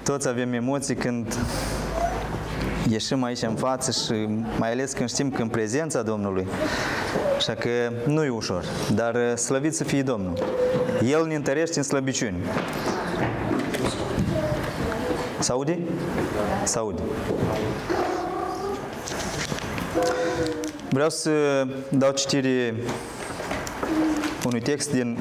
Toți avem emoții când ieșim aici în față și mai ales când știm că în prezența Domnului. Așa că nu e ușor, dar slăvit să fie Domnul. El ne întărește în slăbiciuni. S-aude? S-aude. Vreau să dau citire unui text din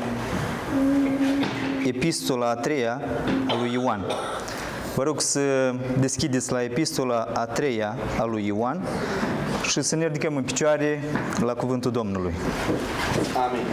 Epistola a 3-a a lui Ioan. Vă rog să deschideți la Epistola a 3-a a lui Ioan și să ne ridicăm în picioare la cuvântul Domnului. Amin.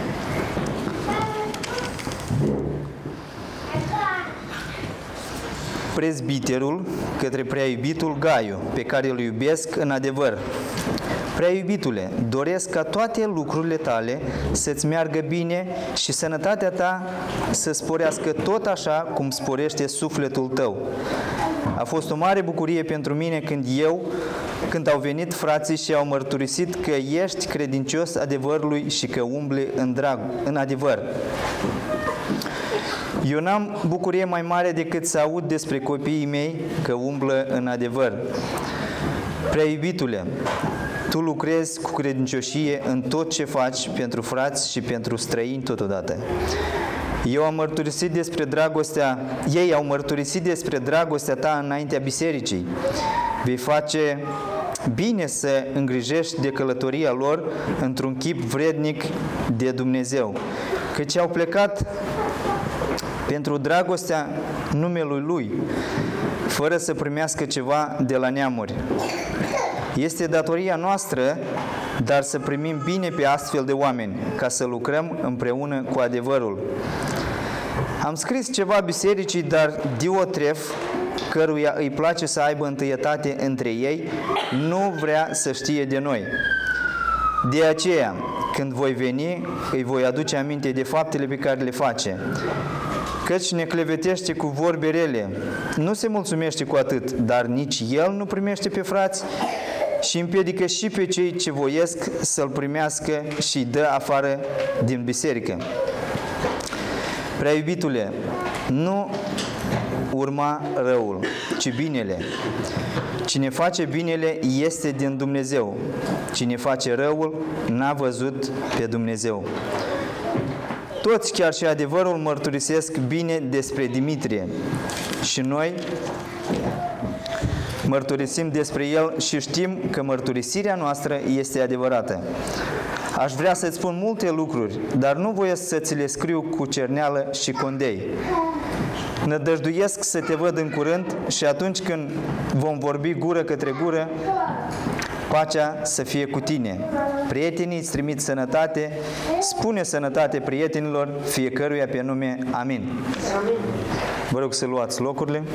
Prezbiterul către prea iubitul Gaiu, pe care îl iubesc în adevăr. Prea iubitule, doresc ca toate lucrurile tale să-ți meargă bine și sănătatea ta să sporească tot așa cum sporește sufletul tău. A fost o mare bucurie pentru mine când au venit frații și au mărturisit că ești credincios adevărului și că umbli în adevăr. Eu n-am bucurie mai mare decât să aud despre copiii mei că umblă în adevăr. Prea iubitule, tu lucrezi cu credincioșie în tot ce faci pentru frați și pentru străini totodată. Ei au mărturisit despre dragostea ta înaintea bisericii. Vei face bine să îngrijești de călătoria lor într-un chip vrednic de Dumnezeu, căci au plecat pentru dragostea numelui Lui, fără să primească ceva de la neamuri. Este datoria noastră, dar să primim bine pe astfel de oameni, ca să lucrăm împreună cu adevărul. Am scris ceva bisericii, dar Diotref, căruia îi place să aibă întâietate între ei, nu vrea să știe de noi. De aceea, când voi veni, îi voi aduce aminte de faptele pe care le face. Căci ne clevetește cu vorbe rele, nu se mulțumește cu atât, dar nici el nu primește pe frați și împiedică și pe cei ce voiesc să-l primească și îi dă afară din biserică. Prea iubitule, nu urma răul, ci binele. Cine face binele este din Dumnezeu. Cine face răul n-a văzut pe Dumnezeu. Toți, chiar și adevărul, mărturisesc bine despre Dimitrie. Și noi mărturisim despre el și știm că mărturisirea noastră este adevărată. Aș vrea să-ți spun multe lucruri, dar nu voiesc să ți le scriu cu cerneală și condei. Nădăjduiesc să te văd în curând și atunci când vom vorbi gură către gură, pacea să fie cu tine. Prietenii îți trimit sănătate, spune sănătate prietenilor fiecăruia pe nume. Amin. Amin. Vă rog să luați locurile.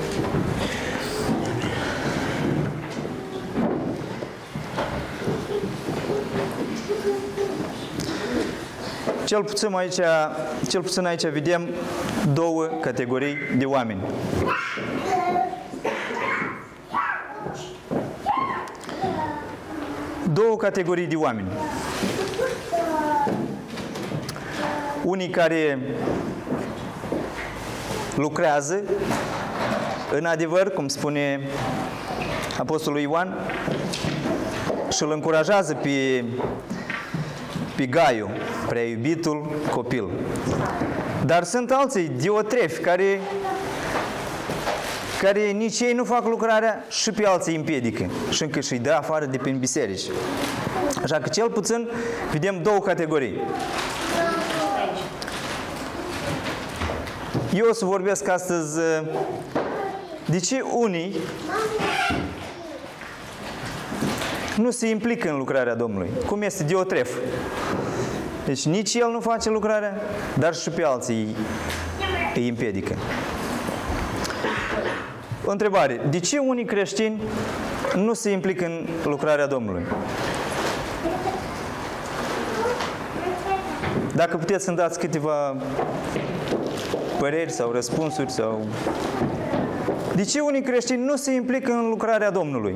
Cel puțin aici vedem două categorii de oameni. Două categorii de oameni. Unii care lucrează în adevăr, cum spune Apostolul Ioan, și îl încurajează pe Gaiu, prea iubitul copil. Dar sunt alții, Diotrefi, care nici ei nu fac lucrarea și pe alții îi împiedică și încă și-i dă afară de prin biserici. Așa că cel puțin vedem două categorii. Eu o să vorbesc astăzi de ce unii nu se implică în lucrarea Domnului, cum este Diotref. Deci nici el nu face lucrarea, dar și pe alții îi împiedică. O întrebare. De ce unii creștini nu se implică în lucrarea Domnului? Dacă puteți să-mi dați câteva păreri sau răspunsuri sau... De ce unii creștini nu se implică în lucrarea Domnului?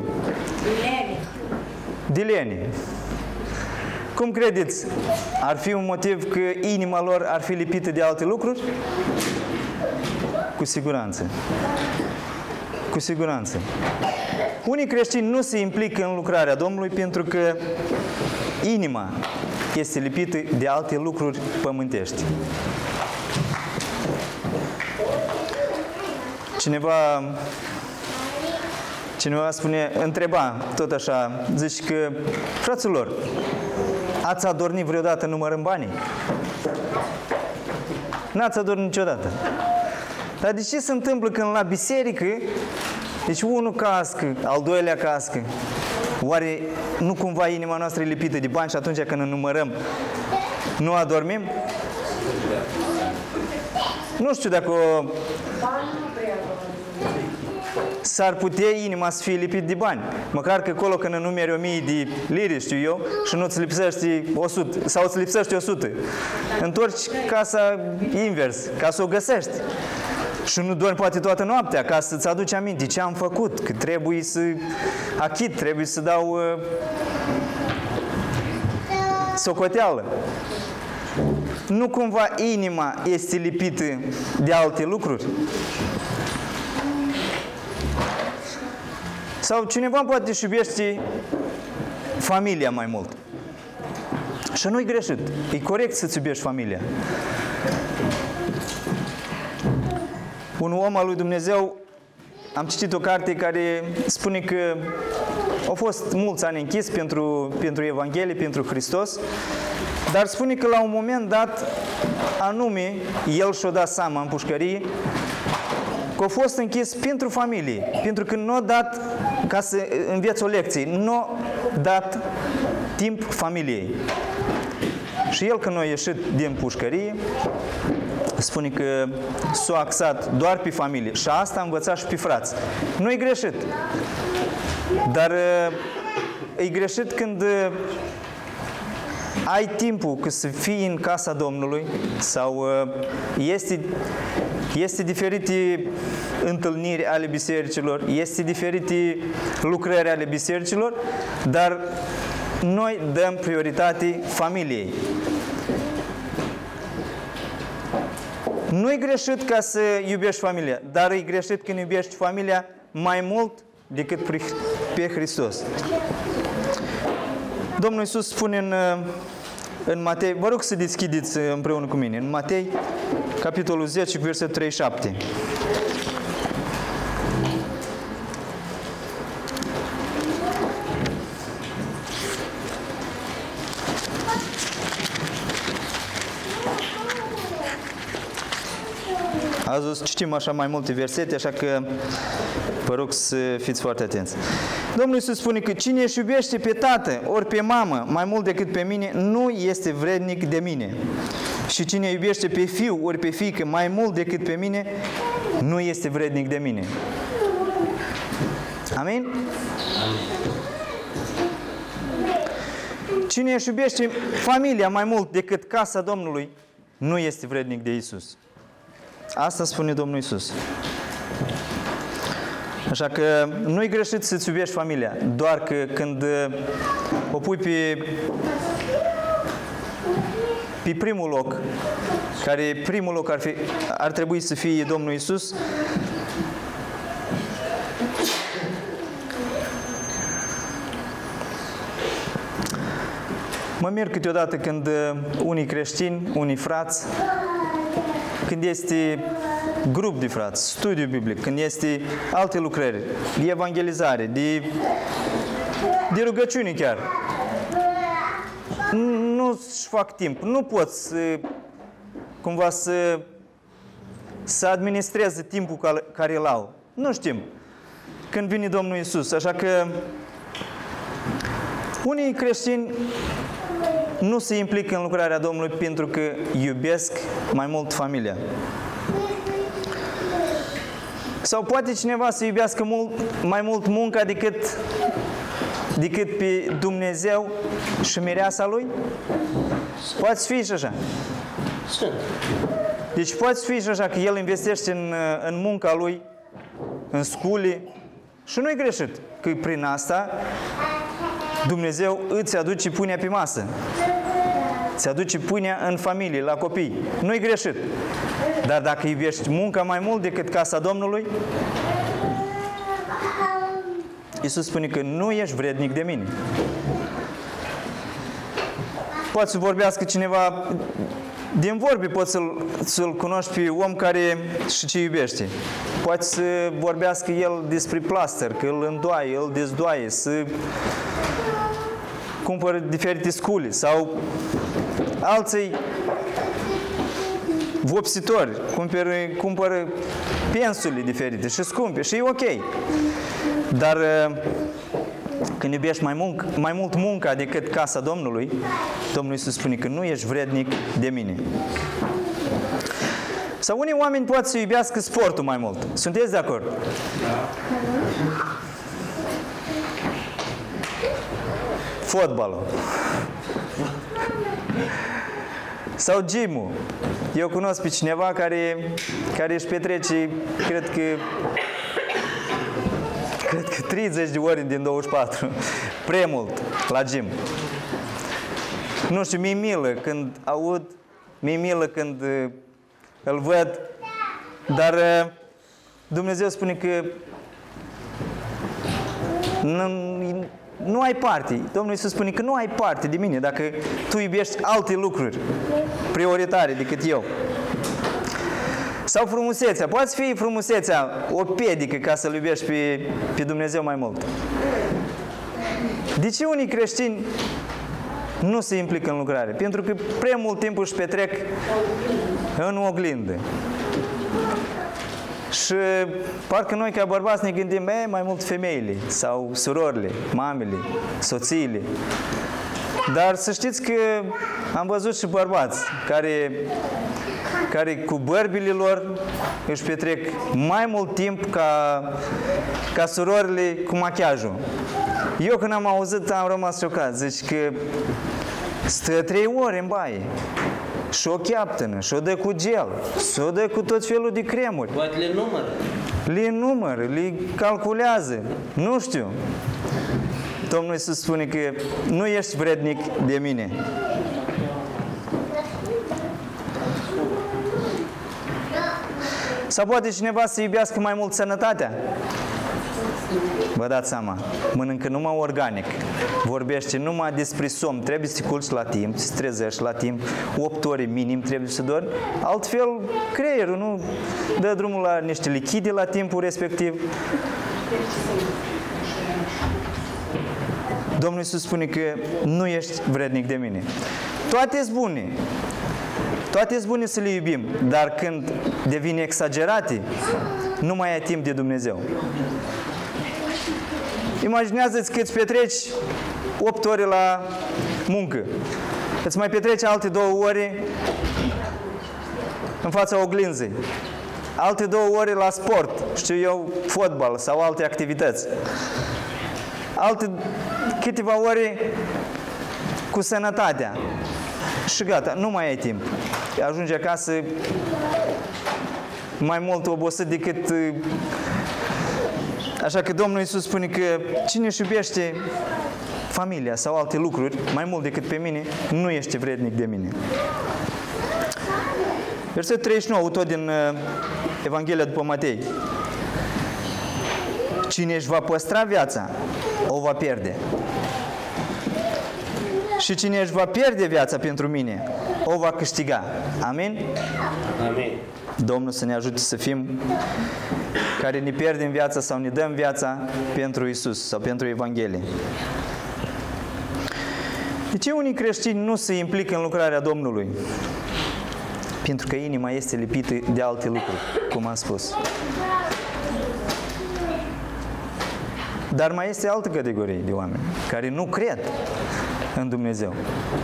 Dileni. Cum credeți? Ar fi un motiv că inima lor ar fi lipită de alte lucruri? Cu siguranță. Cu siguranță. Unii creștini nu se implică în lucrarea Domnului pentru că inima este lipită de alte lucruri pământești. Cineva întreba tot așa, zice că, fraților, ați adormit vreodată numărând banii? N-ați adormit niciodată. Dar de ce se întâmplă când la biserică, deci unul cască, al doilea cască, oare nu cumva inima noastră e lipită de bani și atunci când ne numărăm, nu adormim? Nu știu dacă s-ar putea inima să fie lipit de bani. Măcar că acolo când numeri 1000 de lire, știu eu, și nu-ți lipsește 100, sau îți lipsește 100, întorci casa invers, ca să o găsești. Și nu dormi poate toată noaptea, ca să-ți aduci aminte ce am făcut, că trebuie să achit, trebuie să dau socoteală. Nu cumva inima este lipită de alte lucruri? Sau cineva poate își iubește familia mai mult. Și nu-i greșit. E corect să-ți iubești familia. Un om al lui Dumnezeu, am citit o carte care spune că au fost mulți ani închis pentru Evanghelie, pentru Hristos, dar spune că la un moment dat, anume, el și-o dat seama în pușcărie, că a fost închis pentru familie, pentru că nu a dat, ca să înveți o lecție, nu a dat timp familiei. Și el, când a ieșit din pușcărie, spune că s-a axat doar pe familie și asta a învățat și pe frați. Nu e greșit, dar e greșit când ai timpul că să fii în casa Domnului sau este diferite întâlniri ale bisericilor, este diferite lucrări ale bisericilor, dar noi dăm prioritate familiei. Nu e greșit ca să iubești familia, dar e greșit când iubești familia mai mult decât pe Hristos. Domnul Iisus spune în Matei, vă rog să deschideți împreună cu mine, în Matei, capitolul 10, versetul 37. Azi citim așa mai multe versete, așa că vă rog să fiți foarte atenți. Domnul Iisus spune că cine își iubește pe tată ori pe mamă mai mult decât pe mine, nu este vrednic de mine. Și cine iubește pe fiu ori pe fiică mai mult decât pe mine, nu este vrednic de mine. Amin? Cine își iubește familia mai mult decât casa Domnului, nu este vrednic de Iisus. Asta spune Domnul Iisus. Așa că nu-i greșit să-ți iubești familia, doar că când o pui pe primul loc, care primul loc ar trebui să fie Domnul Iisus, mă mir câteodată când unii creștini, unii frați, când este grup de frați, studiu biblic, când este alte lucrări, de evangelizare, de rugăciune chiar, nu-și fac timp, nu pot cumva să administreze timpul care îl au. Nu știm când vine Domnul Iisus, așa că unii creștini nu se implică în lucrarea Domnului pentru că iubesc mai mult familia. Sau poate cineva să iubească mai mult munca decât pe Dumnezeu și mireasa lui? Poate fi și așa. Deci poate fi și așa că el investește în munca lui, în scule, și nu-i greșit că prin asta Dumnezeu îți aduce pâinea pe masă. Îți aduce pâinea în familie, la copii. Nu-i greșit. Dar dacă iubești munca mai mult decât casa Domnului, Iisus spune că nu ești vrednic de mine. Poate să vorbească cineva, din vorbe poți să-l cunoști pe om care și ce iubește. Poate să vorbească el despre plaster, că îl îndoaie, îl dezdoaie, să cumpără diferite scule sau alții vopsitori, cumpără pensule diferite și scumpe și e ok. Dar când iubești mai mult munca decât casa Domnului, Domnul Iisus spune că nu ești vrednic de mine. Sau unii oameni pot să iubească sportul mai mult. Sunteți de acord? Da. Fotbalul. Sau gym-ul. Eu cunosc pe cineva care își petrece, cred că 30 de ore din 24. Prea mult la gym. Nu știu, mi-e milă când aud, mi-e milă când îl văd, dar Dumnezeu spune că nu ai parte. Domnul Iisus spune că nu ai parte de mine dacă tu iubești alte lucruri prioritare decât eu. Sau frumusețea. Poate fi frumusețea o piedică ca să-L iubești pe Dumnezeu mai mult. De ce unii creștini nu se implică în lucrare? Pentru că prea mult timp își petrec în oglindă. Și parcă noi ca bărbați ne gândim mai mult femeile sau surorile, mamele, soțiile. Dar să știți că am văzut și bărbați care cu bărbile lor își petrec mai mult timp ca surorile cu machiajul. Eu când am auzit am rămas șocat. Zici că stă 3 ore în baie și o cheaptănă, și o dă cu gel, și o dă cu tot felul de cremuri. Poate le numără. Le numără, le calculează. Nu știu. Domnul Iisus spune că nu ești vrednic de mine. Sau poate cineva să iubească mai mult sănătatea? Vă dați seama, mănâncă numai organic, vorbește numai despre somn, trebuie să te culci la timp, să te trezești la timp, 8 ore minim trebuie să dormi, altfel creierul nu dă drumul la niște lichide la timpul respectiv. Domnul Iisus spune că nu ești vrednic de mine. Toate-s bune. Toate-s bune să le iubim, dar când devin exagerate, nu mai ai timp de Dumnezeu. Imaginează-ți că îți petreci 8 ore la muncă. Îți mai petreci alte 2 ore în fața oglinzii. Alte 2 ore la sport, știu eu, fotbal sau alte activități. Alte câteva ore cu sănătatea. Și gata, nu mai ai timp. Ajungi acasă mai mult obosit decât... Așa că Domnul Iisus spune că cine își iubește familia sau alte lucruri mai mult decât pe mine, nu ești vrednic de mine. Versetul 39, tot din Evanghelia după Matei. Cine își va păstra viața, o va pierde. Și cine își va pierde viața pentru mine, o va câștiga. Amin? Amin. Domnul să ne ajute să fim care ne pierdem viața sau ne dăm viața pentru Iisus sau pentru Evanghelie. De ce unii creștini nu se implică în lucrarea Domnului? Pentru că inima este lipită de alte lucruri, cum am spus. Dar mai este altă categorie de oameni care nu cred în Dumnezeu.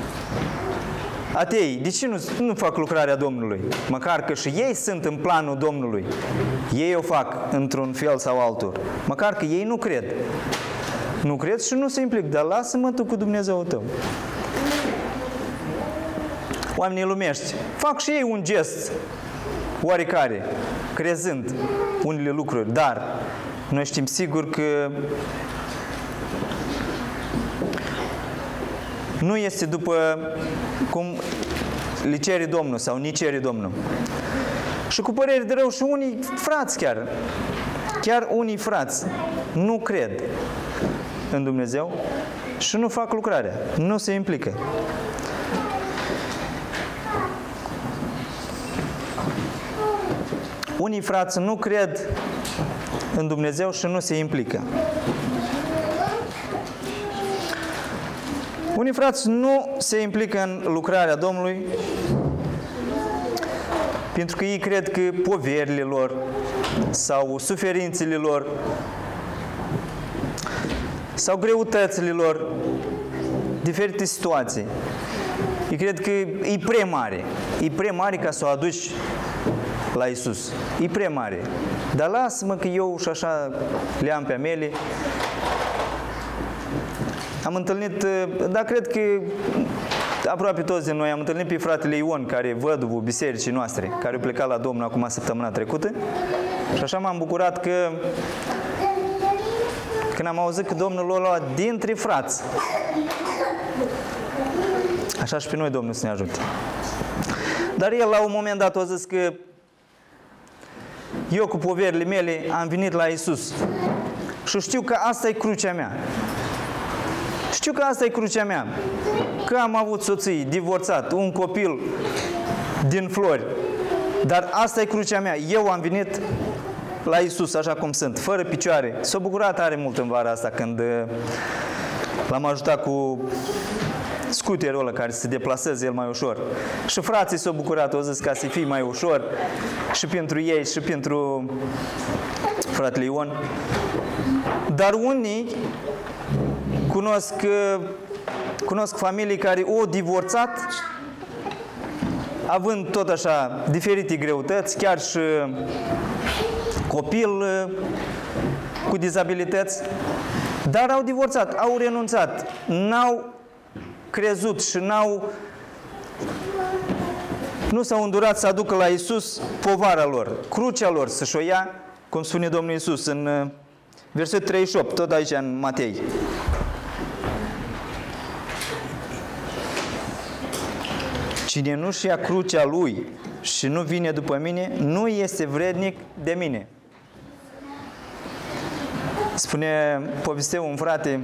Atei, de ce nu fac lucrarea Domnului? Măcar că și ei sunt în planul Domnului. Ei o fac într-un fel sau altul. Măcar că ei nu cred. Nu cred și nu se implică. Dar lasă-mă tu cu Dumnezeul tău. Oamenii lumești fac și ei un gest oarecare, crezând unele lucruri. Dar noi știm sigur că nu este după cum le cere Domnul sau ni cere Domnul. Și cu părere de rău și unii frați chiar unii frați nu cred în Dumnezeu și nu fac lucrarea, nu se implică. Unii frați nu cred în Dumnezeu și nu se implică. Unii frați nu se implică în lucrarea Domnului pentru că ei cred că poverile lor sau suferințele lor sau greutățile lor, diferite situații, ei cred că e prea mare. E prea mare ca să o aduci la Iisus. E prea mare. Dar lasă-mă că eu și așa le-am pe mele. Am întâlnit, dar cred că aproape toți din noi am întâlnit pe fratele Ion, care văduvul bisericii noastre, care a plecat la Domnul acum săptămâna trecută. Și așa m-am bucurat că când am auzit că Domnul l-a luat dintre frați. Așa și pe noi Domnul să ne ajute. Dar el la un moment dat a zis că eu cu poverile mele am venit la Iisus și știu că asta e crucea mea. Știu că asta e crucea mea. Că am avut soții, divorțat, un copil din flori. Dar asta e crucea mea. Eu am venit la Iisus așa cum sunt, fără picioare. S-a bucurat tare mult în vara asta când l-am ajutat cu scuterul ăla care se deplaseze el mai ușor. Și frații s-au bucurat, au zis ca să fie mai ușor și pentru ei și pentru fratele Ion. Dar unii cunosc familii care au divorțat având tot așa diferite greutăți, chiar și copil cu dizabilități, dar au divorțat, au renunțat, n-au crezut și nu s-au îndurat să aducă la Iisus povara lor, crucea lor să-și o ia, cum spune Domnul Iisus în versetul 38, tot aici în Matei. Cine nu-și ia crucea lui și nu vine după mine, nu este vrednic de mine. Spune, povestea un frate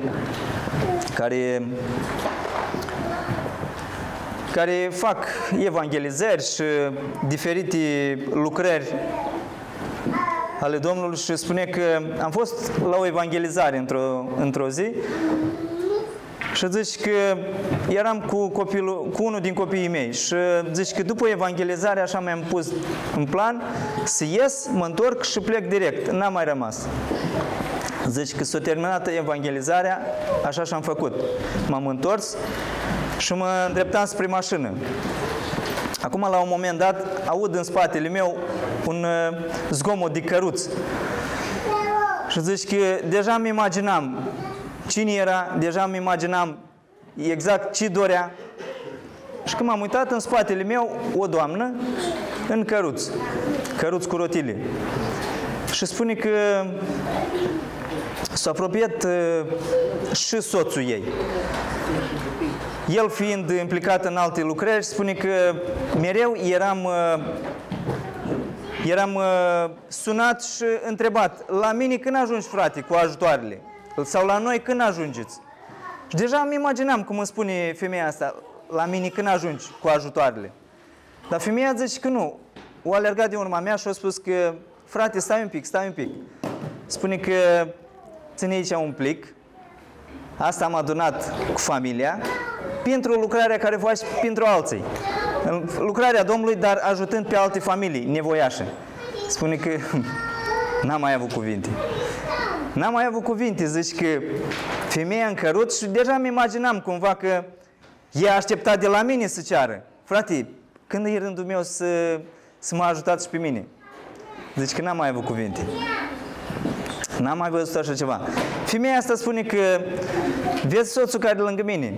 care fac evangelizări și diferite lucrări ale Domnului și spune că am fost la o evangelizare într-o zi și zici că eram cu unul din copiii mei și zici că după evangelizare așa mi-am pus în plan să ies, mă întorc și plec direct, n-am mai rămas. Zici că s-a terminat evangelizarea, așa și-am făcut. M-am întors și mă îndreptam spre mașină. Acum, la un moment dat, aud în spatele meu un zgomot de căruț. Și zici că deja îmi imaginam cine era, deja îmi imaginam exact ce dorea. Și când m-am uitat în spatele meu, o doamnă în căruț cu rotile. Și spune că s-a apropiat și soțul ei. El fiind implicat în alte lucrări, spune că mereu eram sunat și întrebat: la mine când ajungi, frate, cu ajutoarele? Sau la noi când ajungeți? Și deja îmi imaginam cum îmi spune femeia asta: la mine când ajungi cu ajutoarele? Dar femeia zice că nu. O alergat de urma mea și a spus că: frate, stai un pic. Spune că ține aici un plic. Asta am adunat cu familia pentru lucrarea care faci pentru alții. Lucrarea Domnului, dar ajutând pe alte familii nevoiașe. Spune că n-am mai avut cuvinte. N-am mai avut cuvinte, zici că femeia în căruț și deja îmi imaginam cumva că ea aștepta de la mine să ceară: frate, când e rândul meu să mă ajutați și pe mine? Zici că n-am mai avut cuvinte. N-am mai văzut așa ceva. Femeia asta spune că: vezi soțul care e lângă mine?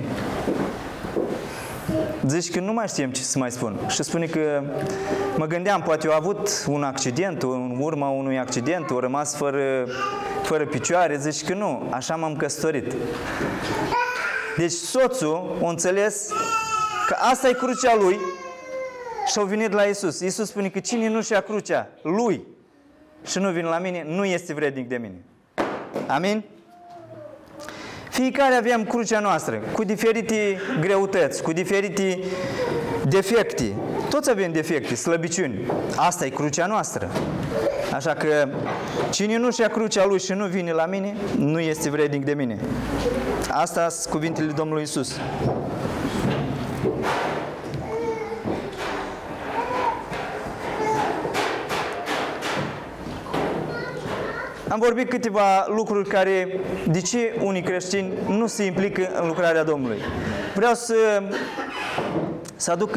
Zici că nu mai știam ce să mai spun. Și spune că mă gândeam, poate a avut un accident, în urma unui accident, a rămas fără picioare. Zici că nu, așa m-am căsătorit. Deci soțul a înțeles că asta e crucea lui și a venit la Iisus. Iisus spune că cine nu-și ia crucea lui și nu vine la mine, nu este vrednic de mine. Amin? Fiecare avem crucea noastră, cu diferite greutăți, cu diferite defecte. Toți avem defecte, slăbiciuni. Asta e crucea noastră. Așa că cine nu-și ia crucea lui și nu vine la mine, nu este vrednic de mine. Asta sunt cuvintele Domnului Iisus. Am vorbit câteva lucruri care, de ce unii creștini nu se implică în lucrarea Domnului. Vreau să aduc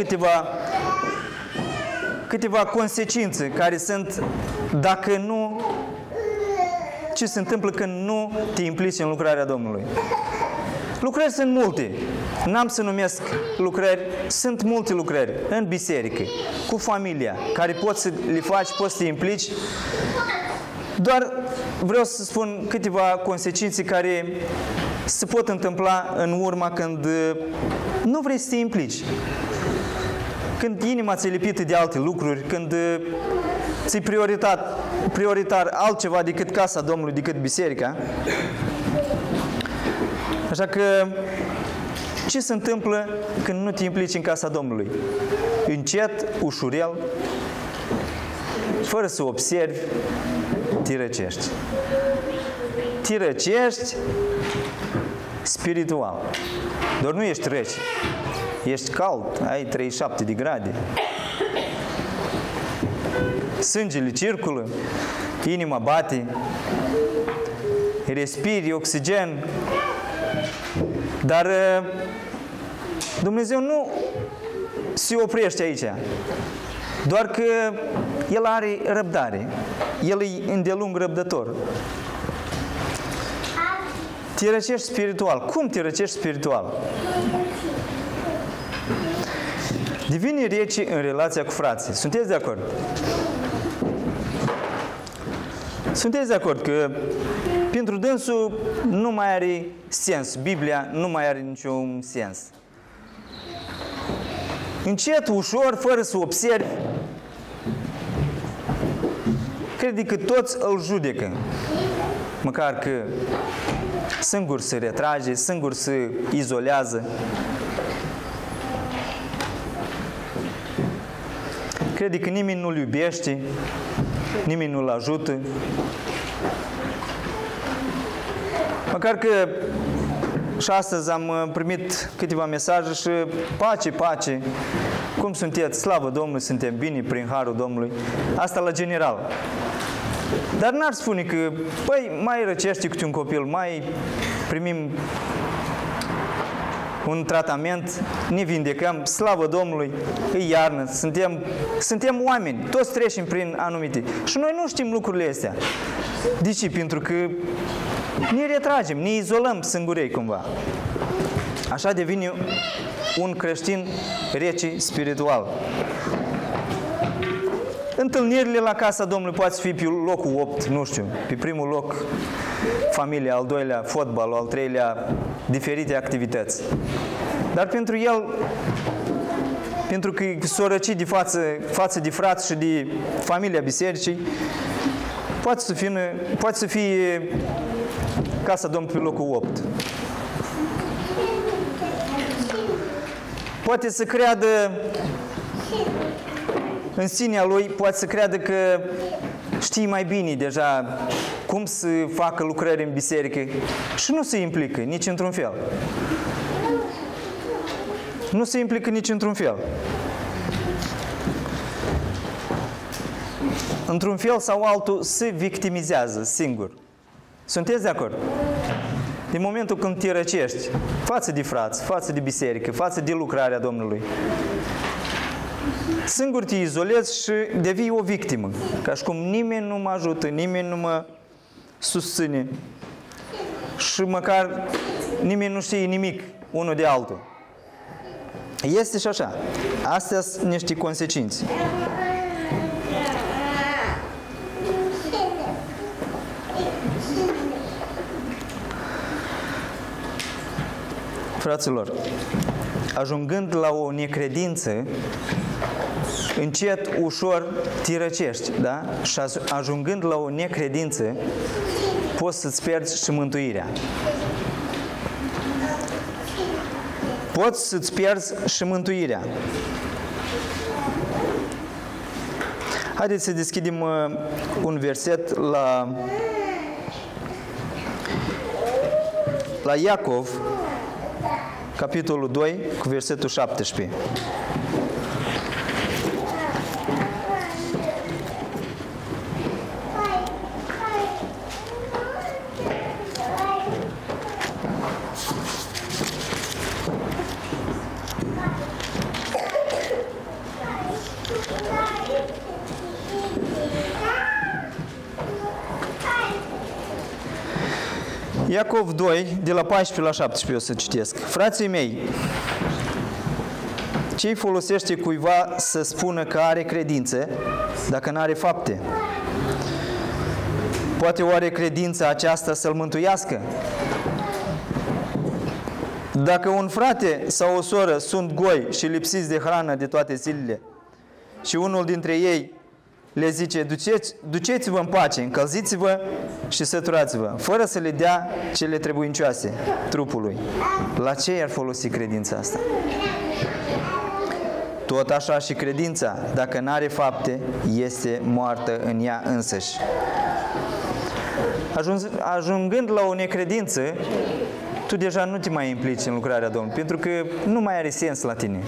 câteva consecințe care sunt, dacă nu, ce se întâmplă când nu te implici în lucrarea Domnului. Lucrări sunt multe. N-am să numesc lucrări, sunt multe lucrări în biserică, cu familia, care poți să le faci, poți să te implici. Doar vreau să spun câteva consecințe care se pot întâmpla în urma când nu vrei să te implici. Când inima ți-e lipită de alte lucruri, când ți-e prioritar altceva decât casa Domnului, decât biserica. Așa că, ce se întâmplă când nu te implici în casa Domnului? Încet, ușurel, fără să observi, te răcești. Te răcești spiritual. Doar nu ești rece. Ești cald, ai 37 de grade. Sângele circulă, inima bate, respiri oxigen. Dar Dumnezeu nu se oprește aici. Doar că El are răbdare. El e îndelung răbdător. Te răcești spiritual. Cum te răcești spiritual? Devine rece în relația cu frații. Sunteți de acord? Sunteți de acord că pentru dânsul nu mai are sens. Biblia nu mai are niciun sens. Încet, ușor, fără să observi, crede că toți îl judecă. Măcar că singur se retrage, singur se izolează. Crede că nimeni nu-l iubește, nimeni nu-l ajută. Măcar că și astăzi am primit câteva mesaje și pace, pace. Cum sunteți? Slavă Domnului, suntem bine prin harul Domnului. Asta la general. Dar n-ar spune că, păi, mai răcește câte un copil, mai primim un tratament, ne vindecăm, slavă Domnului, e iarnă, suntem oameni, toți trecem prin anumite. Și noi nu știm lucrurile astea. De ce? Pentru că ne retragem, ne izolăm singurei cumva. Așa devine un creștin rece spiritual. Întâlnirile la casa Domnului poate fi pe locul 8, nu știu, pe primul loc familia, al doilea fotbalul, al treilea diferite activități. Dar pentru el, pentru că s-o răci de față de frați și de familia bisericii, poate să fie casa Domnului pe locul 8. Poate să creadă în sinea lui, poate să creadă că știe mai bine deja cum să facă lucrări în biserică și nu se implică nici într-un fel. Nu se implică nici într-un fel. Într-un fel sau altul se victimizează singur. Sunteți de acord? Din momentul când te răcești față de frați, față de biserică, față de lucrarea Domnului, singur te izolezi și devii o victimă. Ca și cum nimeni nu mă ajută, nimeni nu mă susține și măcar nimeni nu știe nimic unul de altul. Este și așa. Astea sunt niște consecințe. Fraților, ajungând la o necredință, încet, ușor te răcești, da? Și ajungând la o necredință, poți să-ți pierzi și mântuirea. poți să-ți pierzi și mântuirea. Haideți să deschidem un verset la Iacov, capitolul 2, cu versetul 17. Iacov 2, de la 14 la 17 o să citesc. Frații mei, ce-i folosește cuiva să spună că are credință dacă nu are fapte? Poate oare credința aceasta să-l mântuiască? Dacă un frate sau o soră sunt goi și lipsiți de hrană de toate zilele și unul dintre ei le zice, duceți-vă în pace, încălziți-vă și săturați-vă, fără să le dea cele trebuincioase trupului. La ce i-ar folosi credința asta? Tot așa și credința, dacă n-are fapte, este moartă în ea însăși. Ajungând la o necredință, tu deja nu te mai implici în lucrarea Domnului, pentru că nu mai are sens la tine.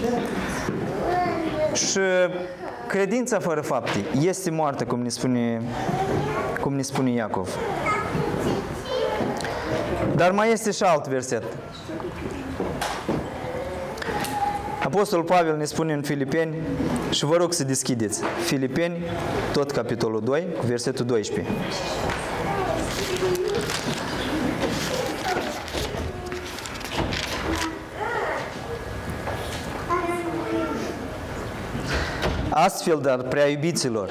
Și credința fără fapte este moartă, cum ne spune Iacov. Dar mai este și alt verset. Apostolul Pavel ne spune în Filipeni, și vă rog să deschideți, Filipeni, tot capitolul 2, cu versetul 12. Astfel, dar, prea iubiților,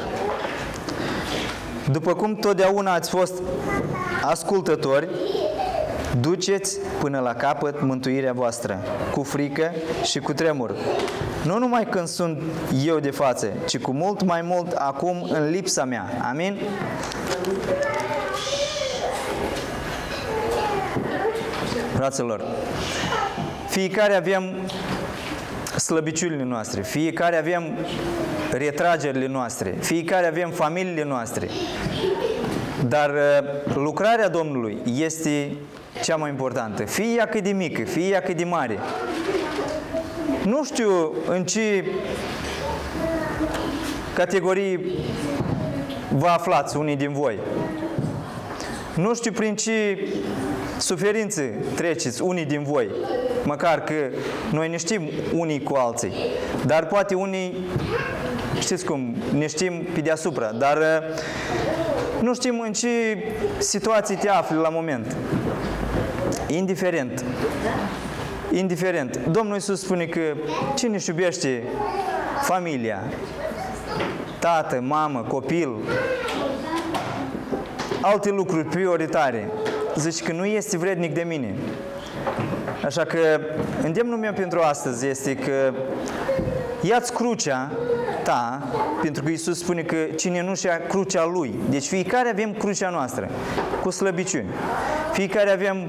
după cum totdeauna ați fost ascultători, duceți până la capăt mântuirea voastră, cu frică și cu tremur. Nu numai când sunt eu de față, ci cu mult mai mult acum în lipsa mea. Amin? Fraților, fiecare avem slăbiciunile noastre, fiecare avem retragerile noastre, fiecare avem familiile noastre. Dar lucrarea Domnului este cea mai importantă. Fie ea cât de mică, fie ea cât de mare. Nu știu în ce categorii vă aflați unii din voi. Nu știu prin ce suferințe treceți unii din voi. Măcar că noi ne știm unii cu alții. Dar poate unii, știți cum, ne știm pe deasupra. Dar nu știm în ce situații te afli la moment. Indiferent. Indiferent. Domnul Iisus spune că cine își iubește familia, tată, mamă, copil, alte lucruri prioritare, zice că nu este vrednic de mine. Așa că îndemnul meu pentru astăzi este că ia-ți crucea ta, pentru că Iisus spune că cine nu-și ia crucea Lui. Deci fiecare avem crucea noastră, cu slăbiciuni. Fiecare avem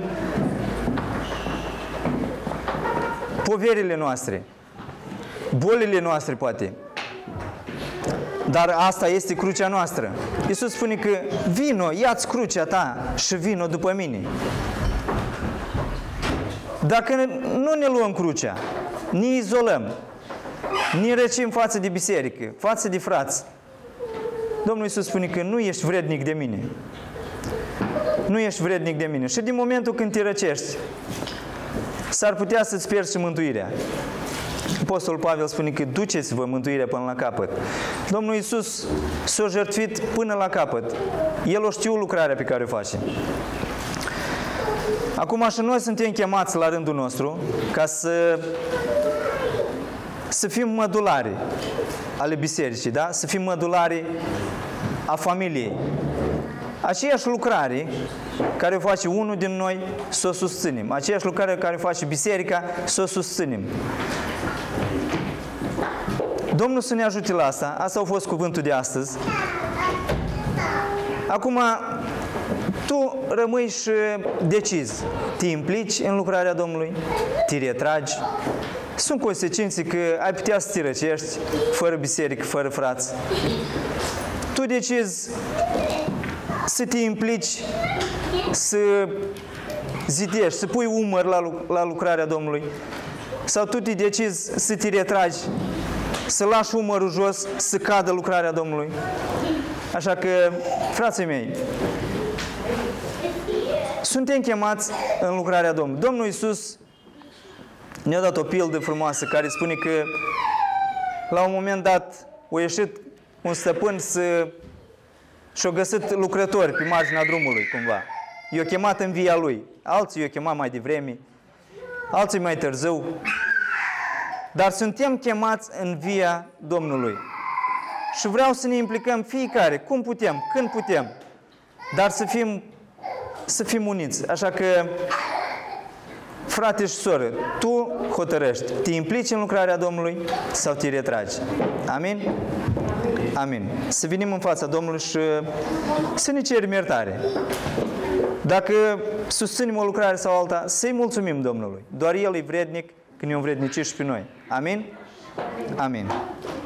poverile noastre, bolile noastre poate. Dar asta este crucea noastră. Iisus spune că vino, ia-ți crucea ta și vino după mine. Dacă nu ne luăm crucea, ne izolăm, ne răcim față de biserică, față de frați, Domnul Iisus spune că nu ești vrednic de mine. Nu ești vrednic de mine. Și din momentul când te răcești, s-ar putea să-ți pierzi și mântuirea. Apostolul Pavel spune că duceți-vă mântuirea până la capăt. Domnul Iisus s-a jertfit până la capăt. El o știu lucrarea pe care o face. Acum și noi suntem chemați la rândul nostru ca să fim mădulari ale bisericii, da? Să fim mădulari a familiei. Aceeași lucrare care o face unul din noi, să o susținem. Aceeași lucrare care o face biserica, să o susținem. Domnul să ne ajute la asta. Asta a fost cuvântul de astăzi. Acum, tu rămâi și decizi. Te implici în lucrarea Domnului, te retragi. Sunt consecințe că ai putea să te răcești fără biserică, fără frați. Tu decizi să te implici, să zidești, să pui umăr la lucrarea Domnului. Sau tu te decizi să te retragi, să lași umărul jos, să cadă lucrarea Domnului. Așa că, frații mei, suntem chemați în lucrarea Domnului. Domnul Iisus ne-a dat o pildă frumoasă care spune că la un moment dat a ieșit un stăpân și-a găsit lucrători pe marginea drumului, cumva. I-a chemat în via lui. Alții i-a chemat mai devreme, alții mai târziu. Dar suntem chemați în via Domnului. Și vreau să ne implicăm fiecare, cum putem, când putem, dar să fim uniți. Așa că, frate și soră, tu hotărăști, te implici în lucrarea Domnului sau te retragi. Amin? Amin. Să venim în fața Domnului și să ne cerem iertare. Dacă susținem o lucrare sau alta, să-i mulțumim Domnului. Doar El e vrednic când ne-o învrednici și pe noi. Amin? Amin.